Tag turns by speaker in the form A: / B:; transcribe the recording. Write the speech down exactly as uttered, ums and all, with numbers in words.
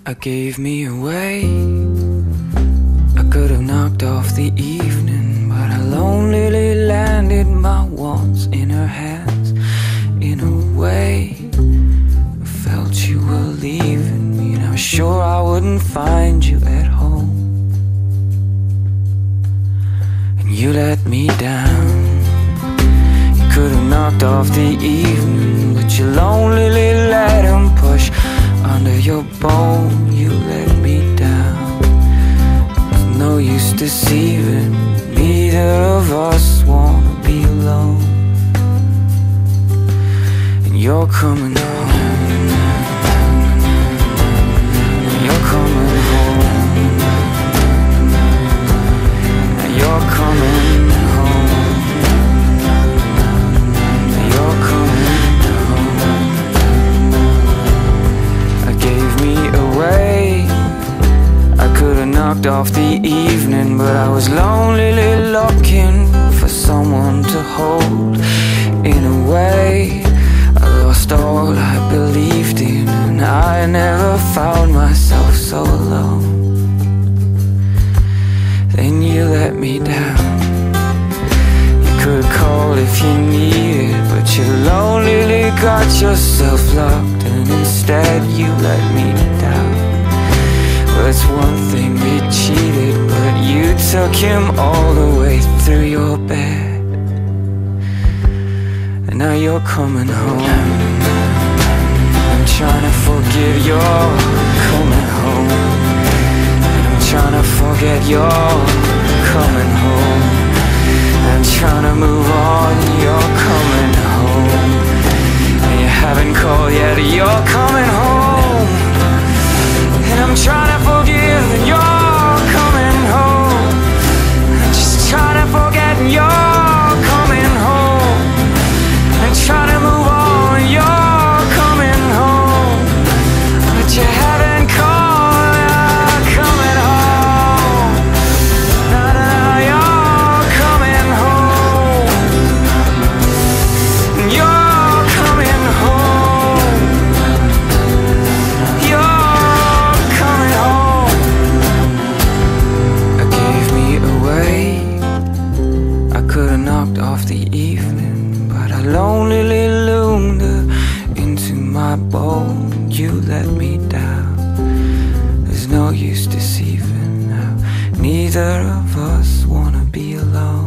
A: I gave me away. I could have knocked off the evening, but I lonely landed my wants in her hands. In a way, I felt you were leaving me, and I was sure I wouldn't find you at home. And you let me down. You could have knocked off the evening, but you lonely let him push under your bone. You let me down. There's no use deceiving. Neither of us wanna be alone. And you're coming home. You're coming home. You're coming home. You're coming home. I gave me away. I could have knocked off the evening, but I was lonely looking for someone to hold. In a way, I lost all I believed in, and I never found myself so alone. Then you let me down. You could call if you needed, but you lonely got yourself locked, and instead you let me down. Well, it's one thing we cheated, but you took him all the way through your bed. And now you're coming home. I'm trying to forgive, you're coming home. And I'm trying to forget, you're coming home. I'm trying to move on, you're coming home. And you haven't called yet, you're coming home. And I'm trying to forgive, and you're coming home. I'm just trying to forget, and you're coming home. And trying to move on, you're coming home. But you haven't called, you're coming home. No, no, no, you're coming home. And you're coming home. You're coming home. I gave me away. I could have knocked off the evening, but I lonely loomed her into my bone. You let me down. There's no use deceiving now. Neither of us wanna be alone.